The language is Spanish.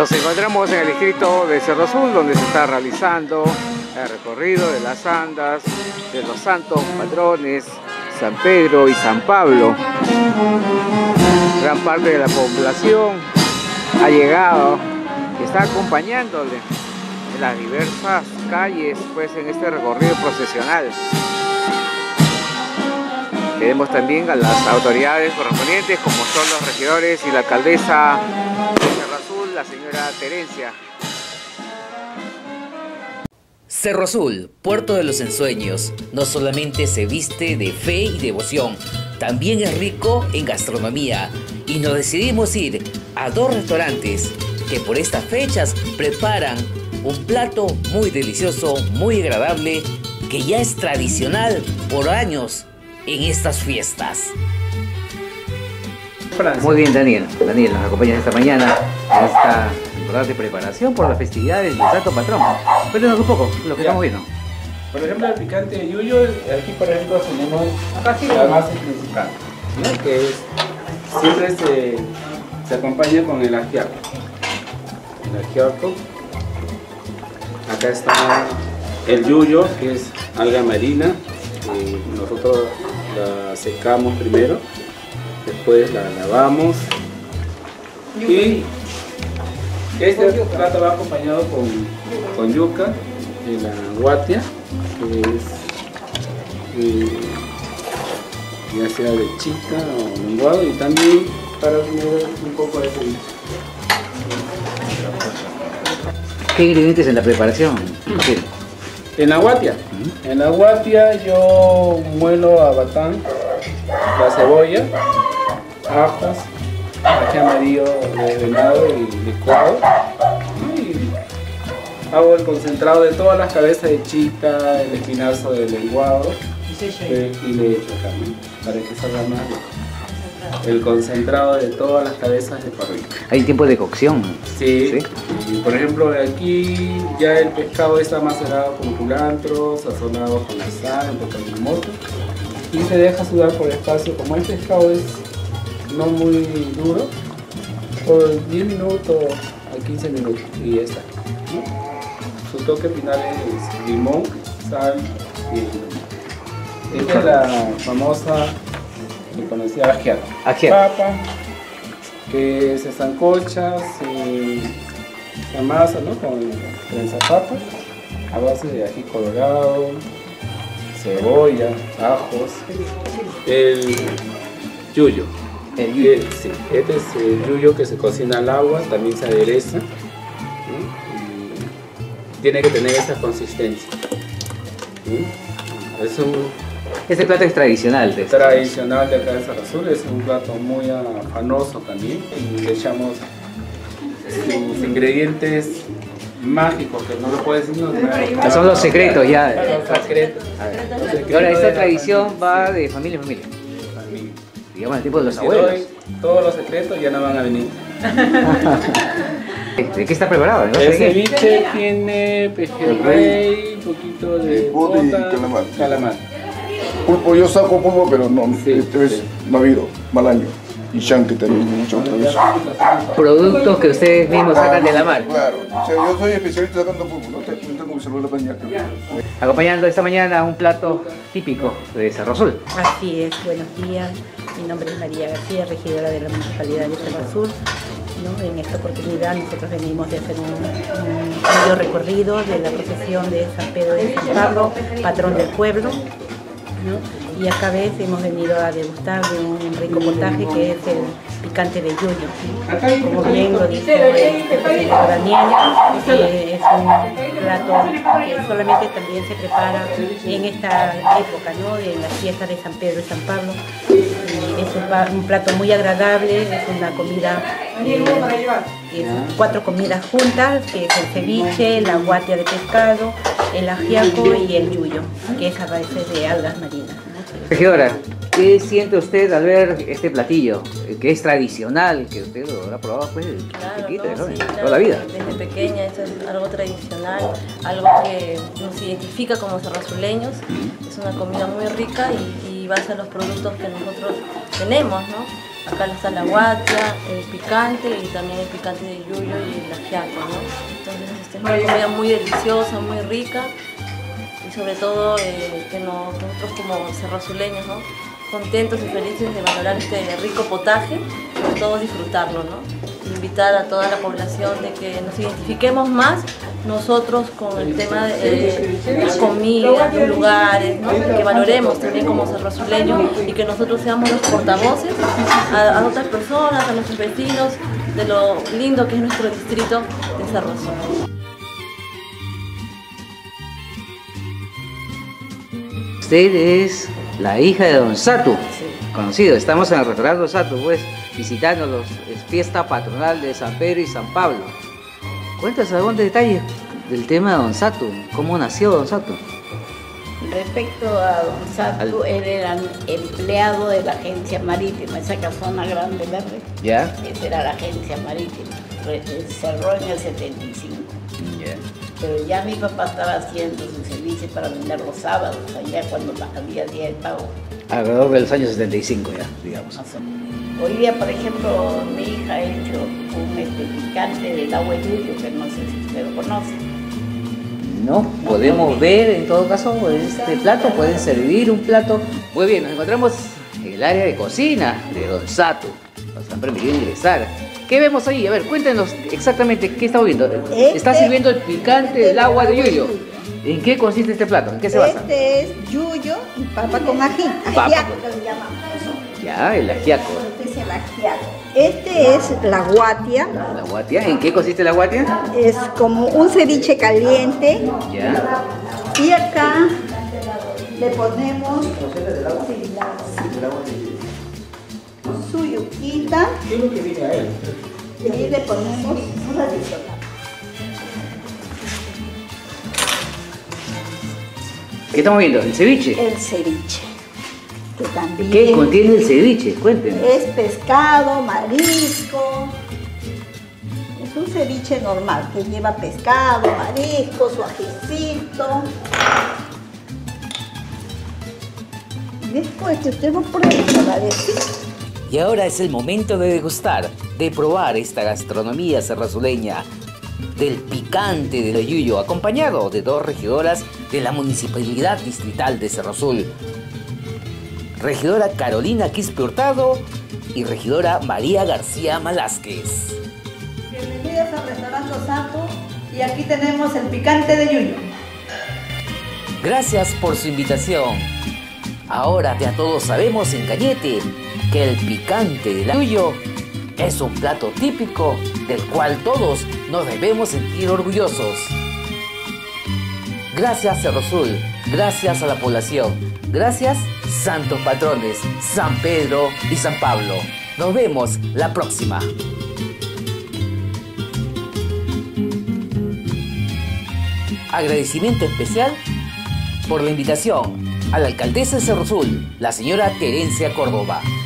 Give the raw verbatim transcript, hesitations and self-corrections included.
Nos encontramos en el distrito de Cerro Azul, donde se está realizando el recorrido de las andas de los santos patrones San Pedro y San Pablo. Gran parte de la población ha llegado y está acompañándole en las diversas calles, pues, en este recorrido procesional. Tenemos también a las autoridades correspondientes, como son los regidores y la alcaldesa de Cerro Azul, la señora Terencia. Cerro Azul, puerto de los ensueños, no solamente se viste de fe y devoción, también es rico en gastronomía, y nos decidimos ir a dos restaurantes que por estas fechas preparan un plato muy delicioso, muy agradable, que ya es tradicional por años en estas fiestas. Muy bien, Daniel. Daniel nos acompaña esta mañana en esta importante preparación por las festividades del Santo Patrón. Cuéntanos un poco lo que Ya. estamos viendo. Por ejemplo, el picante de yuyo, aquí por ejemplo tenemos la base principal, ¿no? Que es, siempre se, se acompaña con el ajiaco. El ajiaco. Acá está el yuyo, que es alga marina. Eh, nosotros la secamos primero, después la lavamos y este plato va acompañado con, con yuca y la guatia, que es eh, ya sea de chica o menguado, y también para tener un poco de ceviche. ¿Qué ingredientes en la preparación? Sí. En la guatia, en la guatia yo muelo a batán la cebolla, ajos, ají amarillo de venado y licuado, y hago el concentrado de todas las cabezas de chica, el espinazo de lenguado, eh, y le echo acá, ¿no? Para que salga más rico. El concentrado de todas las cabezas de parrilla. Hay tiempo de cocción. Sí, ¿Sí? y por ejemplo aquí ya el pescado está macerado con culantro, sazonado con la sal, un poco de moto, y se deja sudar por espacio. Como el pescado es no muy duro, por diez minutos a quince minutos y ya está, ¿no? Su toque final es limón, sal y limón. Esta es la famosa y conocida ajiaco. Ajiaco. Papa, que se sancocha, se, se amasa, ¿no? Con prensa papa, a base de ají colorado, cebolla, ajos, el yuyo. El yuyo. Eh, sí, este es el yuyo que se cocina al agua, también se adereza, ¿no? Y tiene que tener esa consistencia, ¿no? Es un Este plato es tradicional. De tradicional de acá de Cerro Azul, es un plato muy afanoso también, y le echamos sus ingredientes mágicos que no lo puedes decir. No, Son los secretos ya. Los secretos. A ver. Los secretos Y ahora esta de la tradición familia. va de familia en familia. Familia. Digamos, el tiempo de los Si abuelos. doy todos los secretos ya no van a venir. ¿De qué está preparado? ¿No? El ceviche tiene pejerrey, un poquito de Bote y bota, calamar. calamar. Pulpo, yo saco pulpo, pero no, Sí, este es sí. navido, malaño. Y chanque también, mucho otra vez. Productos que ustedes mismos sacan de la mar. Claro, o sea, yo soy especialista sacando pulpo, no te no tengo mi celular pañal. Acompañando esta mañana un plato típico de Cerro Azul. Así es, buenos días. Mi nombre es María García, regidora de la Municipalidad de Cerro Azul. ¿No? En esta oportunidad nosotros venimos de hacer un, un medio recorrido de la procesión de San Pedro de San Pablo, patrón del pueblo, ¿no? Y acá vez hemos venido a degustar de un rico potaje que es el picante de yuyo. Como bien lo dice el compañero Daniel, eh, es un plato que solamente también se prepara en esta época, ¿no? En las fiestas de San Pedro y San Pablo. Y es un, un plato muy agradable, es una comida, eh, es cuatro comidas juntas, que es el ceviche, la guatia de pescado, el ajiaco y el yuyo, que es a base de algas marinas, ¿no? Regidora, ¿qué siente usted al ver este platillo? Que es tradicional, que usted lo habrá probado pues desde Claro, chiquita, no, ¿no? sí, Toda claro, la vida. Desde pequeña, esto es algo tradicional, algo que nos identifica como cerroazuleños. Es una comida muy rica y, y base a los productos que nosotros tenemos, ¿no? Acá está la guatia, el picante y también el picante de yuyo y el ajiaco, ¿no? Entonces esta es una comida muy deliciosa, muy rica y sobre todo eh, que nos, nosotros como cerrozuleños, ¿no? Contentos y felices de valorar este rico potaje, sobre todo disfrutarlo, ¿no? Invitar a toda la población de que nos identifiquemos más nosotros con el tema de eh, la comida, los lugares, ¿no? Que valoremos también como cerrozuleños y que nosotros seamos los portavoces a, a otras personas, a nuestros vecinos, de lo lindo que es nuestro distrito de Cerro Azul. Usted es la hija de Don Satu, Sí. conocido. Estamos en el restaurante Don Satu, pues, visitándolos. Es fiesta patronal de San Pedro y San Pablo. Cuéntanos algún detalle del tema de Don Satu. ¿Cómo nació Don Satu? Respecto a Don Satu, él era empleado de la agencia marítima, esa casona grande verde. ¿Ya? Esa era la agencia marítima. Re- Cerró en el setenta y cinco. Ya. Pero ya mi papá estaba haciendo su servicio para vender los sábados, allá cuando había día de pago. Alrededor de los años setenta y cinco ya, digamos. Más o menos. Hoy día, por ejemplo, mi hija ha hecho un este, picante del agua de yuyo, que no sé si usted lo conoce. No, podemos ver en todo caso este plato, pueden servir un plato. Muy bien, nos encontramos en el área de cocina de Don Satu. Nos han permitido ingresar. ¿Qué vemos ahí? A ver, cuéntenos exactamente qué estamos viendo. Este- Está sirviendo el picante del agua de yuyo. ¿En qué consiste este plato? ¿En qué se basa? Este es yuyo y papa con ají. Papa Ajiaco con- le llamamos. Ya, el ajiaco. Este es el ajiaco. Este es la guatia. La guatia. ¿En qué consiste la guatia? Es como un ceviche caliente. Ya. Y acá le ponemos su yuquita. ¿Qué es lo que viene a él? Y le ponemos un ratito. ¿Qué estamos viendo? ¿El ceviche? El ceviche. Que también ¿Qué contiene el ceviche? Cuéntenos. es pescado, marisco. Es un ceviche normal que lleva pescado, marisco, su ajicito. Después que usted lo pruebe, se va a decir. Y ahora es el momento de degustar, de probar esta gastronomía cerrazuleña del picante del yuyo, acompañado de dos regidoras de la Municipalidad Distrital de Cerro Azul. Regidora Carolina Quispe Hurtado y regidora María García Malásquez. Bienvenidos al restaurante Sato y aquí tenemos el picante de yuyo. Gracias por su invitación. Ahora ya todos sabemos en Cañete que el picante del yuyo es un plato típico del cual todos nos debemos sentir orgullosos. Gracias Cerro Azul, gracias a la población, gracias santos patrones San Pedro y San Pablo. Nos vemos la próxima. Agradecimiento especial por la invitación a la alcaldesa de Cerro Azul, la señora Terencia Córdoba.